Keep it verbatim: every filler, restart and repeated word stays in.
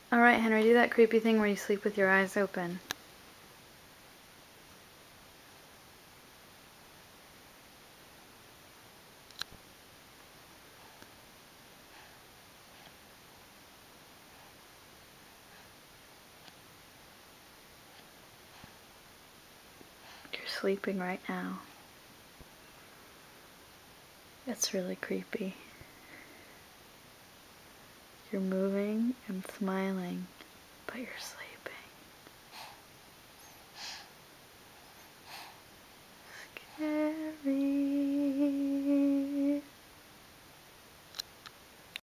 Alright, Henry, do that creepy thing where you sleep with your eyes open. You're sleeping right now. It's really creepy. You're moving and smiling, but you're sleeping.